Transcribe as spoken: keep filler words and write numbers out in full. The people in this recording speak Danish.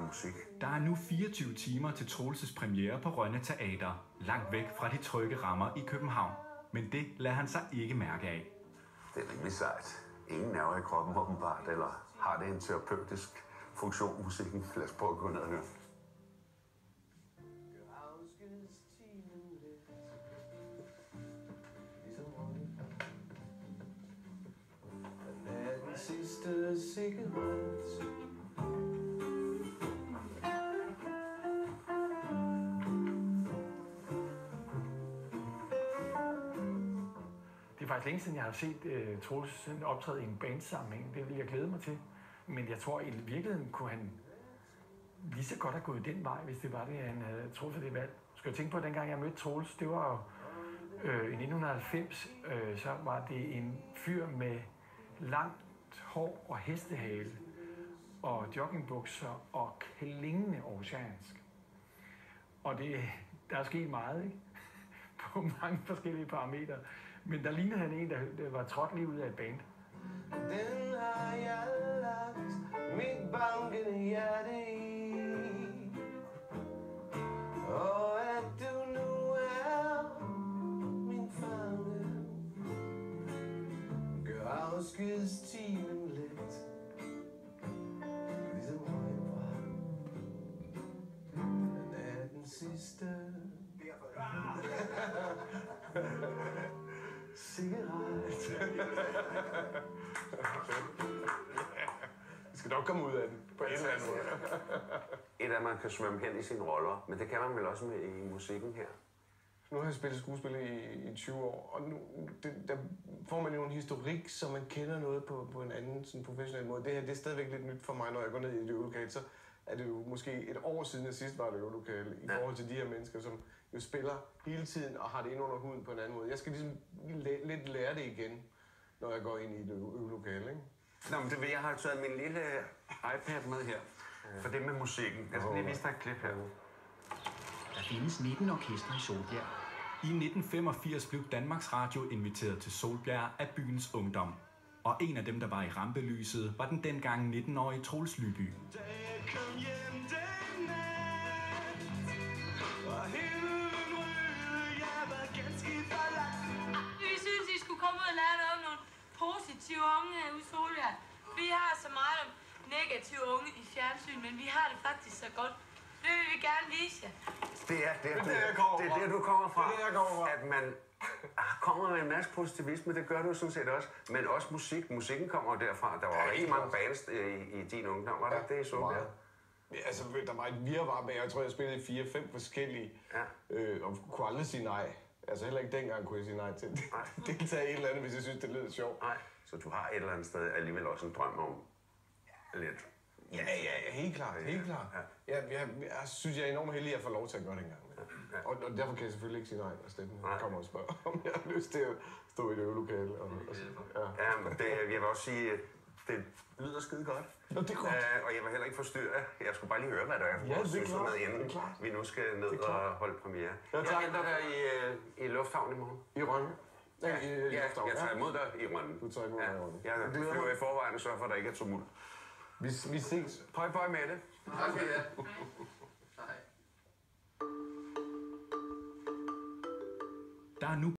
musik. Der er nu fireogtyve timer til Troelses premiere på Rønne Teater, langt væk fra de trygge rammer i København. Men det lader han sig ikke mærke af. Det er rimelig sejt. Ingen nerver i kroppen åbenbart, eller har det en terapeutisk funktion, musikken? Lad os prøve at gå ned og høre. Sidste cigaret. Det er faktisk længe siden, jeg har set uh, Troels optræde i en bandsammenhæng. Det vil jeg glæde mig til. Men jeg tror, at i virkeligheden kunne han lige så godt have gået den vej, hvis det var det, han havde truffet det valg. Skal jeg tænke på, at dengang jeg mødte Troels, det var jo øh, i nitten halvfems, øh, så var det en fyr med langt hår og hestehale og joggingbukser og klingende oceansk. Og det, der er sket meget, ikke? På mange forskellige parametre. Men der lignede han en, der, der var trådt lige ud af et band. Den har jeg lagt mit bankende hjerte i. Og at du nu er min fange, gør afskedstimen let. Ligesom højbræt. Den er den sidste cigaret. Vi skal nok komme ud af den på en eller anden måde. Et af, at man kan svømme hen i sine roller, men det kan man vel også med i musikken her. Nu har jeg spillet skuespil i, i tyve år, og nu det, der får man jo en historik, så man kender noget på, på en anden sådan professionel måde. Det her det er stadigvæk lidt nyt for mig, når jeg går ned i et øvelokale, så er det jo måske et år siden, jeg sidst var i et øvelokale, i forhold til de her mennesker, som jo spiller hele tiden og har det ind under huden på en anden måde. Jeg skal ligesom læ- lidt lære det igen, når jeg går ind i et øvelokale, ikke? Nå, men det vil jeg har taget min lille iPad med her, for det med musikken. Jeg skal lige vise dig et klip her. Der findes nitten orkestre i Solbjerg. I nitten femogfirs blev Danmarks Radio inviteret til Solbjerg af byens ungdom. Og en af dem, der var i rampelyset, var den dengang nitten-årige Troels Lyby. Vi synes, I skulle komme ud og lære noget om nogle positive unge ude i Solbjerg. Vi har så meget om negative unge i fjernsyn, men vi har det faktisk så godt. Det vil vi gerne vise jer. Det er der, du, det, er der, det er der, du kommer fra. Det er der, jeg kommer fra. At man kommer med en masse positivisme, det gør du sådan set også. Men også musik. Musikken kommer jo derfra. Der var ja, rigtig mange bands i, i din ungdom. Var der ja, det i Solbjerg? Ja, altså, der var et virvar med. Jeg tror, jeg spillede fire fem forskellige. Ja. Øh, og kunne aldrig sige nej. Altså heller ikke dengang kunne jeg sige nej til det. Deltage i et eller andet, hvis jeg synes, det lyder sjovt. Nej, så du har et eller andet sted alligevel også en drøm om lidt. Ja, ja, ja, helt klart, helt klart. Ja. Jeg, jeg, jeg synes, jeg er enormt heldig, at jeg får lov til at gøre det engang. Ja. Ja. Og, og derfor kan jeg selvfølgelig ikke sige nej, når Steffen kommer og spørger, om jeg har lyst til at stå i et øvelokale. Og, og, ja. Ja, men det, jeg vil også sige, det lyder skide godt. Nå, det er godt. Uh, og jeg vil heller ikke forstyrre. Jeg skulle bare lige høre, hvad der er for ja, vores synes med, inden vi nu skal ned og holde premiere. Ja, jeg henter dig i, i lufthavn i morgen. I Rønne? Ja, ja, i ja, jeg tager imod dig i Rønne. Du tager imod ja. dig i Rønne. Ja, jeg flyver i forvejen og sørger for, at der ikke er tumult. Vi, vi ses. Pøj, pøj med det. Okay, ja. Hej. Der er nu